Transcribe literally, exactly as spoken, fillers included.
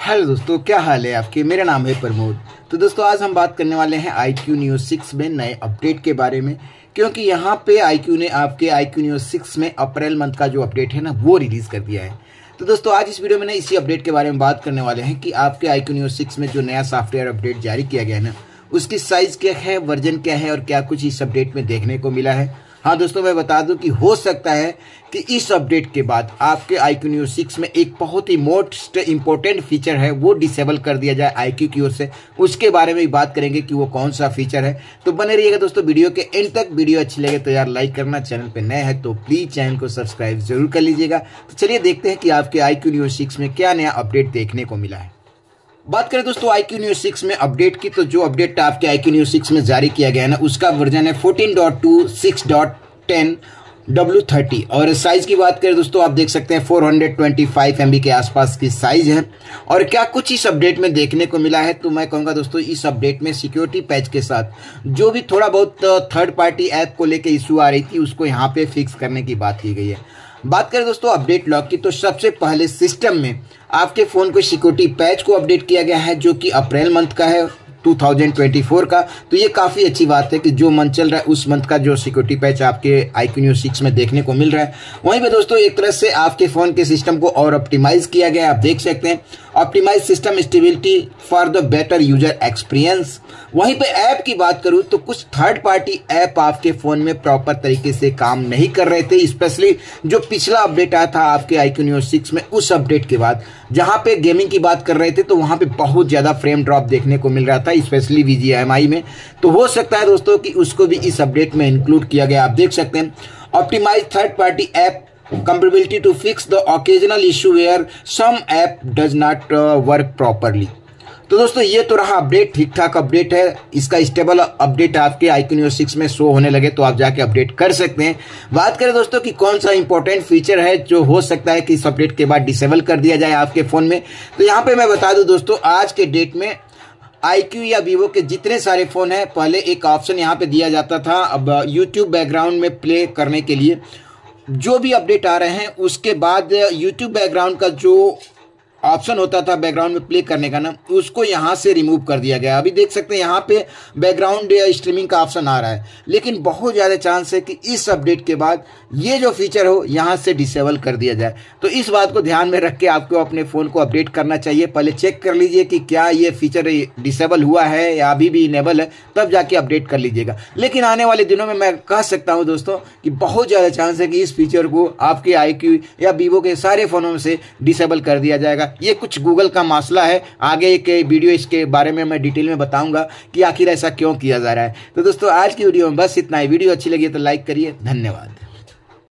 Hello दोस्तों, क्या हाल है आपके। मेरा नाम है प्रमोद। तो दोस्तों आज हम बात करने वाले हैं आई क्यू न्यूज़ सिक्स में नए अपडेट के बारे में, क्योंकि यहाँ पे आई क्यू ने आपके आई क्यू न्यूज़ सिक्स में अप्रैल मंथ का जो अपडेट है ना वो रिलीज़ कर दिया है। तो दोस्तों आज इस वीडियो में ना इसी अपडेट के बारे में बात करने वाले हैं कि आपके आई क्यू न्यूज़ सिक्स में जो नया सॉफ्टवेयर अपडेट जारी किया गया है ना उसकी साइज़ क्या है, वर्जन क्या है और क्या कुछ इस अपडेट में देखने को मिला है। हाँ दोस्तों, मैं बता दूं कि हो सकता है कि इस अपडेट के बाद आपके आई क्यू न्यूज़ सिक्स में एक बहुत ही मोस्ट इंपॉर्टेंट फीचर है वो डिसेबल कर दिया जाए आई क्यू की ओर से। उसके बारे में भी बात करेंगे कि वो कौन सा फीचर है। तो बने रहिएगा दोस्तों वीडियो के एंड तक। वीडियो अच्छी लगे तो यार लाइक करना, चैनल पे नए हैं तो प्लीज चैनल को सब्सक्राइब जरूर कर लीजिएगा। तो चलिए देखते हैं कि आपके आई क्यू न्यूज़ सिक्स में क्या नया अपडेट देखने को मिला है। बात करें दोस्तों आई क्यू न्यूज़ सिक्स में अपडेट की, तो जो अपडेट आपके आई क्यू न्यूज़ सिक्स में जारी किया गया है ना उसका वर्जन है fourteen dot two six dot ten W thirty और साइज की बात करें दोस्तों आप देख सकते हैं four hundred twenty five M B के आसपास की साइज है। और क्या कुछ इस अपडेट में देखने को मिला है, तो मैं कहूँगा दोस्तों इस अपडेट में सिक्योरिटी पैच के साथ जो भी थोड़ा बहुत थर्ड पार्टी ऐप को लेकर इशू आ रही थी उसको यहाँ पे फिक्स करने की बात की गई है। बात करें दोस्तों अपडेट लॉक की, तो सबसे पहले सिस्टम में आपके फ़ोन को सिक्योरिटी पैच को अपडेट किया गया है जो कि अप्रैल मंथ का है टू थाउजेंड ट्वेंटी फोर का। तो ये काफ़ी अच्छी बात है कि जो मंथ चल रहा है उस मंथ का जो सिक्योरिटी पैच आपके आई क्यू न्यूज़ सिक्स में देखने को मिल रहा है। वहीं पे दोस्तों एक तरह से आपके फ़ोन के सिस्टम को और ऑप्टिमाइज किया गया है। आप देख सकते हैं optimise system stability for the better user experience. वहीं पे ऐप की बात करूं तो कुछ थर्ड पार्टी ऐप आपके फ़ोन में प्रॉपर तरीके से काम नहीं कर रहे थे, स्पेशली जो पिछला अपडेट आया था आपके आई क्यू न्यूज़ सिक्स में उस अपडेट के बाद जहां पे गेमिंग की बात कर रहे थे तो वहां पे बहुत ज़्यादा फ्रेम ड्रॉप देखने को मिल रहा था, specially V G M I में। तो हो सकता है दोस्तों कि उसको भी इस अपडेट में इंक्लूड किया गया। आप देख सकते हैं optimise third party app compatibility to fix the occasional issue where some app does not uh, work properly। तो दोस्तों ये तो रहा अपडेट, ठीक ठाक अपडेट है। इसका स्टेबल अपडेट आपके आई क्यू न्यूज़ सिक्स में शो होने लगे तो आप जाके अपडेट कर सकते हैं। बात करें दोस्तों कि कौन सा इंपॉर्टेंट फीचर है जो हो सकता है कि इस अपडेट के बाद डिसेबल कर दिया जाए आपके फ़ोन में, तो यहाँ पे मैं बता दूं दोस्तों आज के डेट में आई क्यू या वीवो के जितने सारे फ़ोन हैं पहले एक ऑप्शन यहाँ पे दिया जाता था अब यूट्यूब बैकग्राउंड में प्ले करने के लिए। जो भी अपडेट आ रहे हैं उसके बाद यूट्यूब बैकग्राउंड का जो ऑप्शन होता था बैकग्राउंड में प्ले करने का ना उसको यहाँ से रिमूव कर दिया गया। अभी देख सकते हैं यहाँ पे बैकग्राउंड स्ट्रीमिंग का ऑप्शन आ रहा है, लेकिन बहुत ज़्यादा चांस है कि इस अपडेट के बाद ये जो फीचर हो यहाँ से डिसेबल कर दिया जाए। तो इस बात को ध्यान में रख के आपको अपने फ़ोन को अपडेट करना चाहिए। पहले चेक कर लीजिए कि क्या ये फीचर डिसेबल हुआ है या अभी भी इनेबल है, तब जाके अपडेट कर लीजिएगा। लेकिन आने वाले दिनों में मैं कह सकता हूँ दोस्तों कि बहुत ज़्यादा चांस है कि इस फीचर को आपके आई क्यू या वीवो के सारे फ़ोनों में से डिसेबल कर दिया जाएगा। ये कुछ गूगल का मसला है, आगे एक वीडियो इसके बारे में मैं डिटेल में बताऊंगा कि आखिर ऐसा क्यों किया जा रहा है। तो दोस्तों आज की वीडियो में बस इतना ही। वीडियो अच्छी लगी तो लाइक करिए। धन्यवाद।